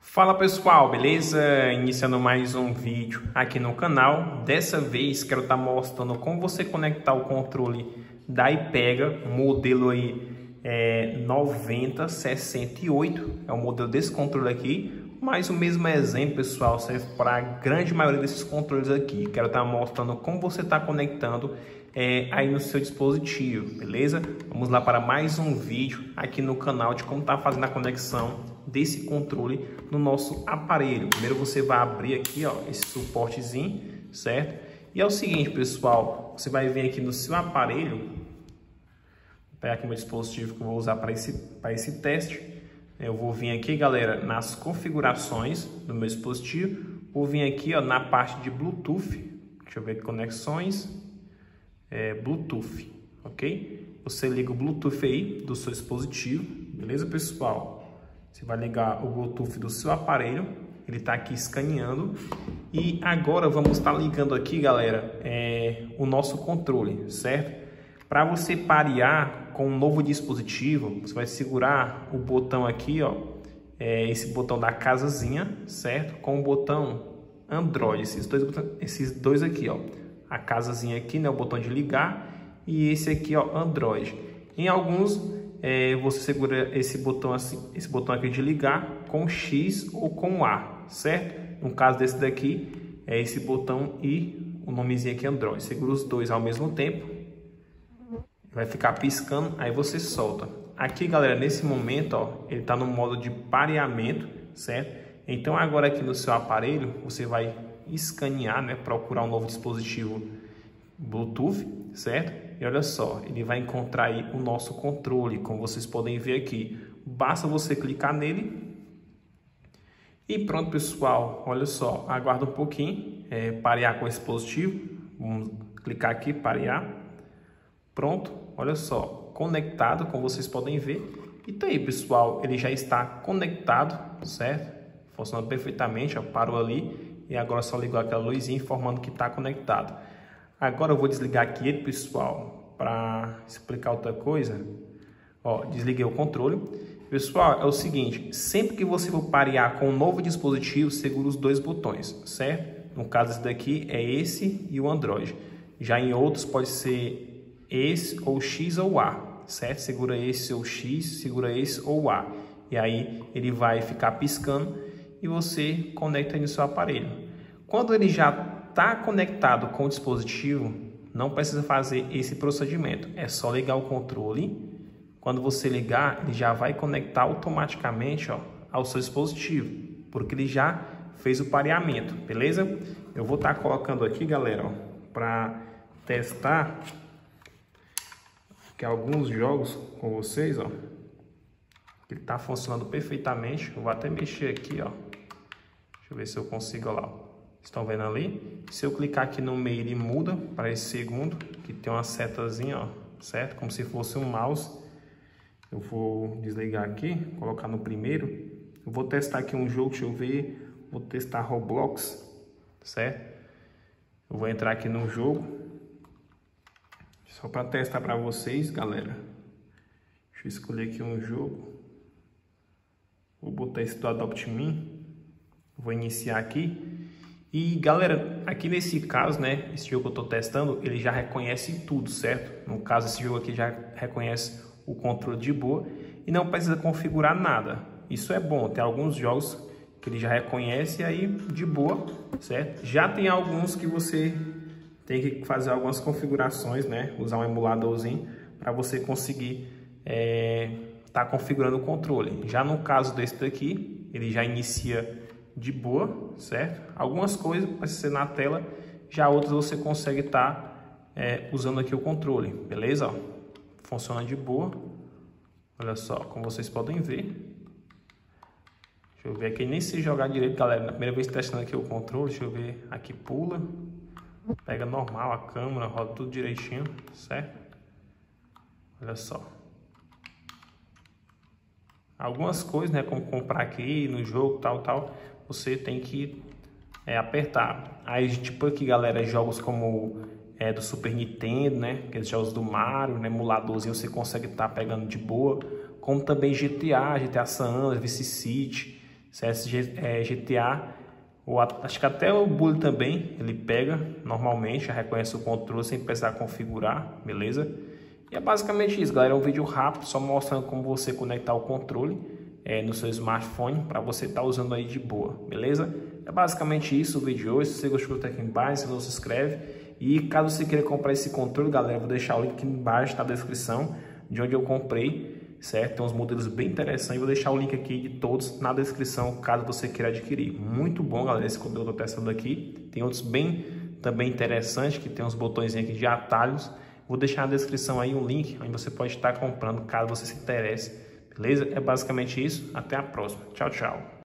Fala pessoal, beleza? Iniciando mais um vídeo aqui no canal. Dessa vez quero estar mostrando como você conectar o controle da iPega, modelo aí 9068, é o modelo desse controle aqui, mas o mesmo exemplo, pessoal, serve para a grande maioria desses controles aqui. Quero estar mostrando como você está conectando aí no seu dispositivo, beleza? Vamos lá para mais um vídeo aqui no canal de como tá fazendo a conexão desse controle no nosso aparelho. Primeiro você vai abrir aqui, ó, esse suportezinho, certo? E é o seguinte, pessoal, você vai vir aqui no seu aparelho, vou pegar aqui meu dispositivo que eu vou usar para esse teste. Eu vou vir aqui, galera, nas configurações do meu dispositivo, vou vir aqui, ó, na parte de Bluetooth, deixa eu ver, conexões, Bluetooth, ok? Você liga o Bluetooth aí do seu dispositivo, beleza, pessoal? Você vai ligar o Bluetooth do seu aparelho, ele está aqui escaneando. E agora vamos estar ligando aqui, galera, o nosso controle, certo? Para você parear com um novo dispositivo, você vai segurar o botão aqui, ó, esse botão da casazinha, certo? Com o botão Android, esses dois aqui, ó. A casazinha aqui, né, o botão de ligar, e esse aqui, ó, Android. Em alguns você segura esse botão assim, esse botão aqui de ligar com X ou com A, certo? No caso desse daqui é esse botão e o nomezinho aqui Android. Segura os dois ao mesmo tempo, vai ficar piscando, aí você solta. Aqui, galera, nesse momento, ó, ele está no modo de pareamento, certo? Então agora aqui no seu aparelho você vai escanear, né, procurar um novo dispositivo Bluetooth, certo? E olha só, ele vai encontrar aí o nosso controle, como vocês podem ver aqui. Basta você clicar nele e pronto, pessoal. Olha só, aguarda um pouquinho, parear com esse dispositivo. Vamos clicar aqui, parear. Pronto, olha só, conectado, como vocês podem ver. E tá aí, pessoal, ele já está conectado, certo? Funcionando perfeitamente, ó, parou ali. E agora só ligou aquela luzinha informando que está conectado. Agora eu vou desligar aqui ele, pessoal, para explicar outra coisa. Ó, desliguei o controle. Pessoal, é o seguinte, sempre que você for parear com um novo dispositivo, segura os dois botões, certo? No caso, esse daqui é esse e o Android. Já em outros pode ser esse ou X ou A, certo? Segura esse ou X, segura esse ou A. E aí ele vai ficar piscando e você conecta aí no seu aparelho. Quando ele já está conectado com o dispositivo, não precisa fazer esse procedimento. É só ligar o controle. Quando você ligar, ele já vai conectar automaticamente, ó, ao seu dispositivo, porque ele já fez o pareamento, beleza? Eu vou estar colocando aqui, galera, para testar que alguns jogos com vocês, ó, ele está funcionando perfeitamente. Eu vou até mexer aqui, ó. Deixa eu ver se eu consigo lá, ó. Estão vendo ali? Se eu clicar aqui no meio, ele muda para esse segundo, que tem uma setazinha, ó, certo? Como se fosse um mouse. Eu vou desligar aqui, colocar no primeiro. Eu vou testar aqui um jogo, deixa eu ver. Vou testar Roblox, certo? Eu vou entrar aqui no jogo. Só para testar para vocês, galera. Deixa eu escolher aqui um jogo. Vou botar esse do Adopt Me. Vou iniciar aqui. E galera, aqui nesse caso, né, esse jogo que eu estou testando, ele já reconhece tudo, certo? No caso, esse jogo aqui já reconhece o controle de boa e não precisa configurar nada. Isso é bom, tem alguns jogos que ele já reconhece aí de boa, certo? Já tem alguns que você tem que fazer algumas configurações, né? Usar um emuladorzinho para você conseguir tá configurando o controle. Já no caso desse daqui, ele já inicia de boa, certo? Algumas coisas vai ser na tela, já outras você consegue estar usando aqui o controle, beleza? Ó, funciona de boa. Olha só, como vocês podem ver. Deixa eu ver aqui, nem sei jogar direito, galera. Na primeira vez testando aqui o controle, deixa eu ver. Aqui pula, pega normal a câmera, roda tudo direitinho, certo? Olha só. Algumas coisas, né, como comprar aqui no jogo, tal, você tem que apertar. Aí, tipo aqui, galera, jogos como do Super Nintendo, né, aqueles jogos do Mario, né, emuladorzinho, você consegue estar pegando de boa. Como também GTA San Andreas, Vice City, GTA, ou acho que até o Bully também, ele pega normalmente, já reconhece o controle sem precisar configurar, beleza? E é basicamente isso, galera, é um vídeo rápido, só mostrando como você conectar o controle no seu smartphone, para você estar usando aí de boa, beleza? É basicamente isso o vídeo de hoje. Se você gostou, tá aqui embaixo, se não se inscreve. E caso você queira comprar esse controle, galera, eu vou deixar o link aqui embaixo na descrição de onde eu comprei, certo? Tem uns modelos bem interessantes, vou deixar o link aqui de todos na descrição, caso você queira adquirir. Muito bom, galera, esse conteúdo que eu tô testando aqui. Tem outros bem também interessantes, que tem uns botões aqui de atalhos. Vou deixar na descrição aí um link onde você pode estar comprando, caso você se interesse. Beleza? É basicamente isso. Até a próxima. Tchau, tchau.